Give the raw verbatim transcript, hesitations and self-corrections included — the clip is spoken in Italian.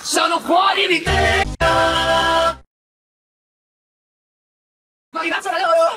Sono fuori di te. Ma rimazzo da loro.